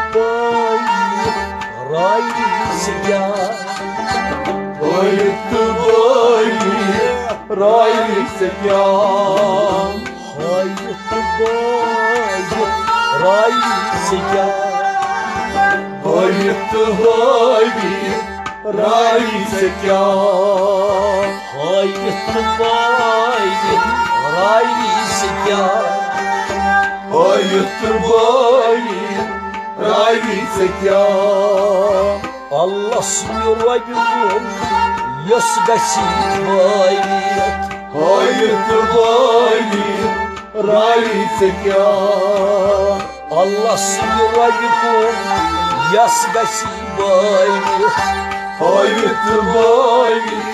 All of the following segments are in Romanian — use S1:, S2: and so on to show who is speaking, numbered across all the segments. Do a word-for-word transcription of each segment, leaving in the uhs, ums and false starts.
S1: boy raisya
S2: Hayıttı boy raisya
S1: Hayıttı boy raisya
S2: Hayıttı boy raisya
S1: Hayıttı boy raisya
S2: Hayıttı boy raisya
S1: Allah smilovim yasgasit
S2: Hayıttı boy raisya
S1: Allah smilovim yasgasit
S2: Hayıttı boy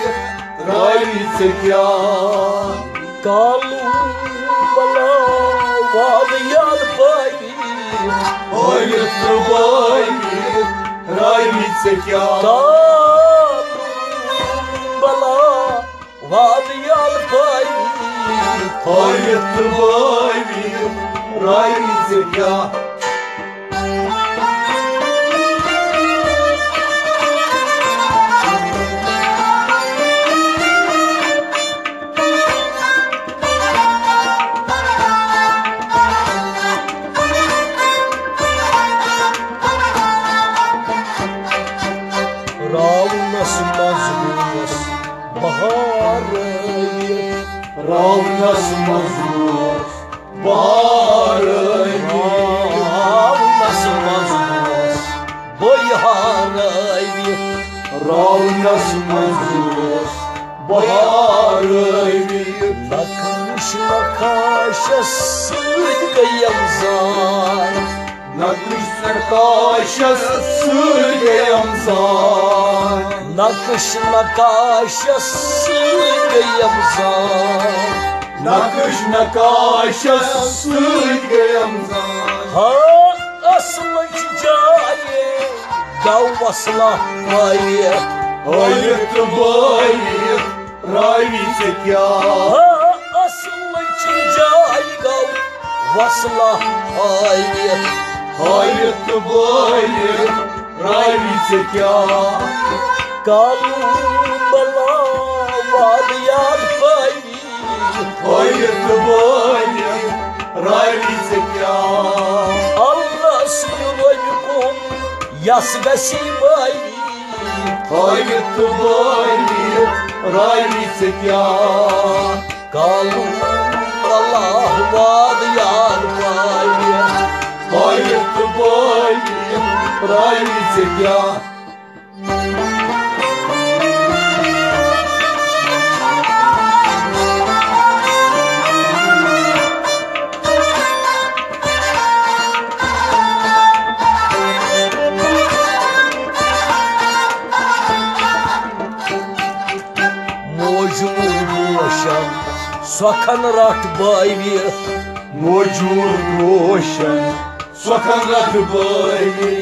S2: raisya
S1: Kalum bala vadyan boy
S2: Hayıttı boy raisya
S1: Kalum bala vadyan boy
S2: Hayıttı boy raisya
S1: Ravnas mazlumos baharı
S2: Ravnas mazlum baharı
S1: Ravnas mazlumos boyharı
S2: Ravnas mazlum baharı
S1: Nakış nakaşa sırgayamzar
S2: Nakış nakaşa sırgayamzar
S1: Nakış nakaşa sırgayamzar
S2: Nakış nakaşa sırgayamzar
S1: Ha aslı çiçeği Gavvasla vayye
S2: Hayıttı boy raisya
S1: Ha aslı çiçeği Gavvasla vayye
S2: Hayıttı boy raisya
S1: Kalbala vadyan boy
S2: Hayıttı boy raisya
S1: Allah suyulaykum yasgasi boy
S2: Hayıttı boy raisya
S1: Kalbala vadyan boy
S2: Hayıttı boy raisya
S1: Sokan rat boy
S2: Mojur roşan Sokan rat boy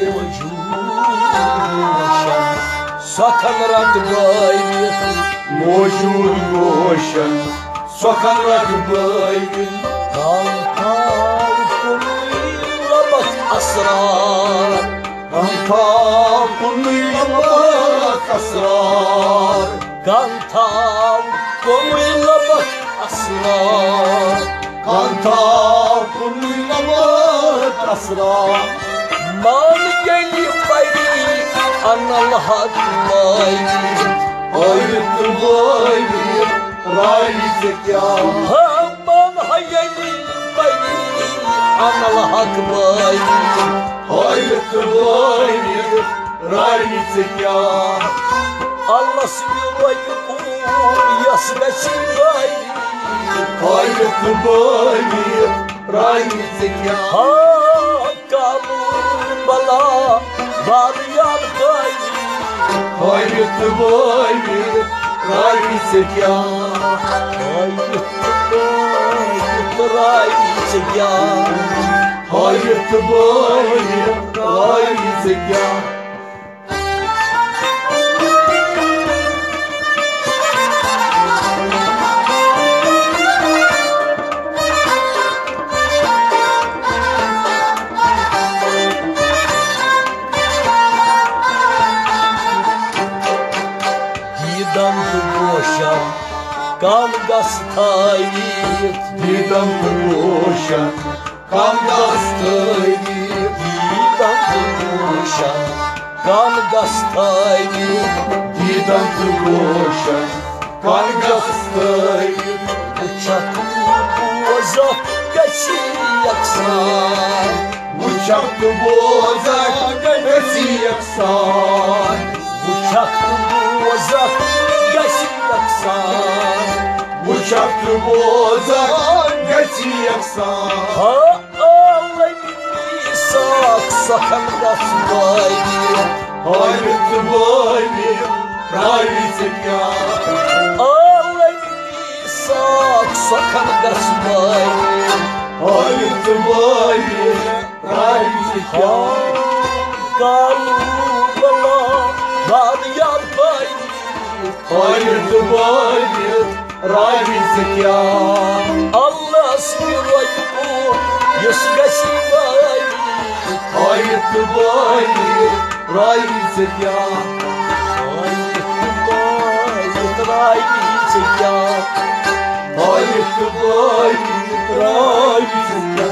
S1: Sokan rat boy
S2: Mojur roşan Sokan rat boy
S1: Kankan kunuyla bak asrar
S2: Kankan kunuyla bak asrar
S1: Kankan kunuyla bak asrar
S2: Kankan kunuyla bak asrar
S1: Mal gelip bayri analhat boy
S2: Hayıttı boy raisek ya
S1: Aman hayali bayri analhat boy
S2: Hayıttı boy raisek ya
S1: Allah suyulaykum yasgasi boy
S2: Hayıttı boy raisek ya
S1: Ha Kalbala vadyan boy
S2: Hayıttı boy raisek ya
S1: Hayıttı boy raisek ya
S2: Hayıttı boy raisek ya
S1: Kamgastayit
S2: Didam Rushan Kamgastayit
S1: Didam Rushan Kamgastayit
S2: Didam Rushan Kamgastayit
S1: Uçak boza geçi yaksan
S2: Uçak bozak Geçi yaksan
S1: Uçak boza geçi yaksan
S2: Uçak bozak Geçi yaksan
S1: Ha ağlayın sak sakan gastayit
S2: Hayret boyni Rayvitsin ya
S1: Sak sakan gastayit
S2: Hayret boyni Rayvitsin ya
S1: Kalbala Badiyar bayit
S2: Hayret boyni Rayvitsin ya
S1: Allah smirayku Yasgasi bayit
S2: Hayret boyni Rayvitsin ya
S1: Bayit rayvitsin ya
S2: Hayret boyni Rayvitsin ya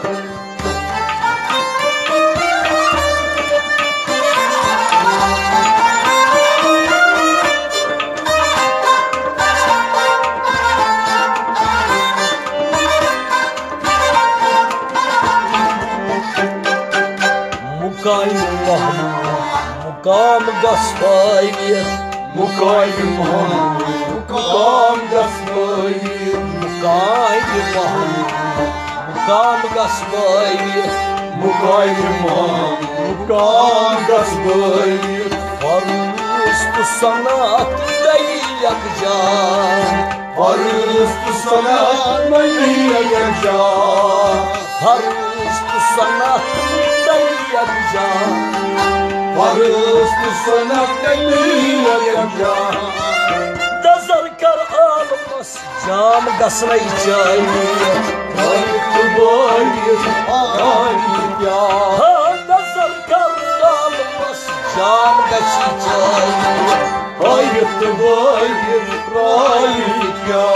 S1: Mukayim Mahmud Mukam gaspayit
S2: Mukayim Mahmud Mukam gaspayit
S1: Mukayim Mahmud Mukam gaspayit
S2: Mukayim Mahmud Mukam gaspayit
S1: Farus bu sanat değil yakacak
S2: Farız tu sanat meyliye yaşa
S1: Farus bu sanat değil yakacak
S2: Farız tu sanat meyliye yaşa
S1: Dazar kar almaz cam gasına içayım
S2: Hayırlı bayır hayır ya
S1: Ha dazar kar almaz cam gas içayım
S2: Hayırlı bayır hayır ya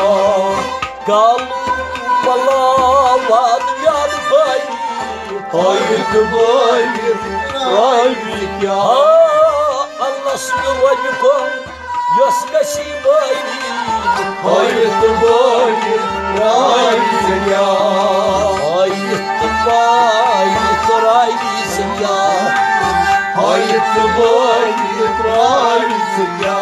S1: Kalbala vadiyar bayit
S2: Hayırlı bayır hayır ya
S1: Ha Allah smiraykum Yasgasi bayit
S2: Hayırlı bayır hayır ya
S1: Hayırlı bayit rayvitsin ya
S2: Hayırlı bayır hayır ya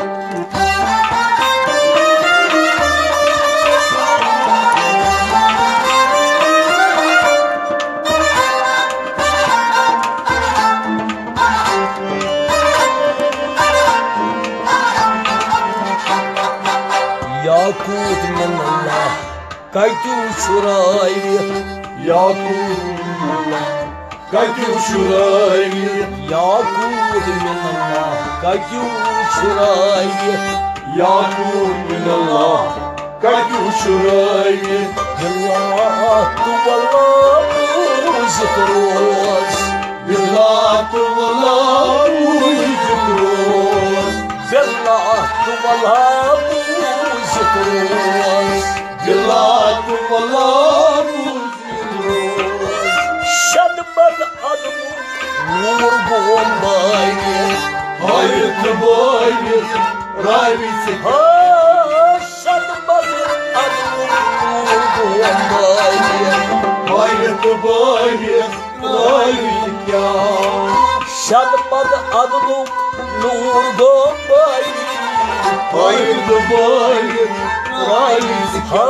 S1: Yakut min Allah kaytu şurayı
S2: Yakut Kaytu şurayı
S1: Yakut min Allah kaytu şurayı
S2: Yakut minallah Kaytu şurayı
S1: Yıllatı vallahu zikruz
S2: Yıllatı vallahu zikruz
S1: Yıllatı vallahu zikruz
S2: Yıllatı vallahu zikruz
S1: Şadman adımı nur bombayı
S2: Hayırlı bayır Rayvitsin
S1: Ha şadman adımı nur bombayı
S2: Hayırlı bayır Rayvitsin ya
S1: Şadman adımı nur bombayı
S2: Hayırlı bayır Rayvitsin
S1: Ha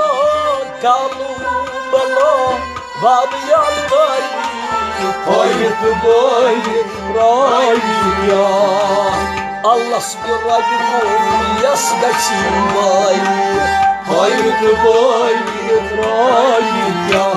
S1: kalbala vadiyar bayı
S2: Hayırlı bayır Rayvitsin ya
S1: Allah smiraykum yasgasi bayit
S2: Hayırlı bayır Rayvitsin ya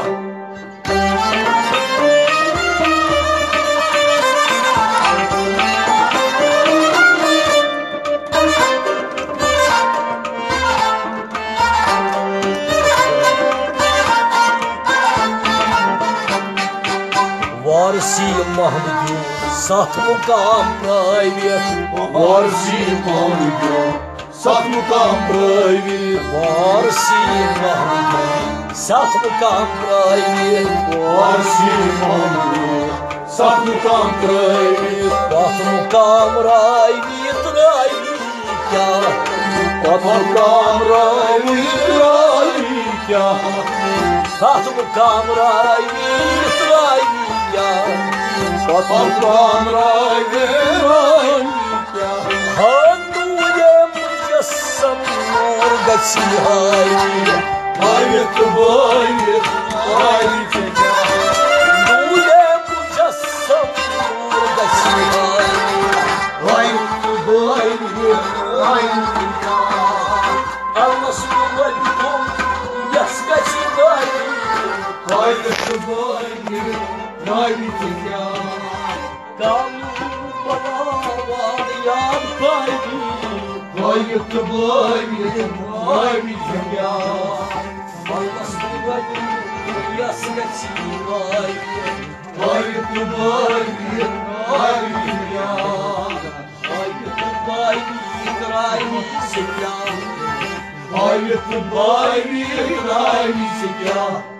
S1: Varsi Mahmud Sat mukam private
S2: Varsi Mahmud Сахну там проявит,
S1: Варсима, сахну камрайни,
S2: Варсима, сахну там проявит,
S1: сахну камрайни, трайника,
S2: Сахну там проявит,
S1: сахну камрайни, трайника,
S2: Сахну там проявит,
S1: Хануем ясам нургасихай,
S2: Айвет, айвет, айвет,
S1: Нуем ясам нургасихай, Allah subhanahu ya skachivai, kamu baba yan paibi, Allah subhanahu ya skachivai, ay idraini seya,
S2: Ayet, bayri, ayet,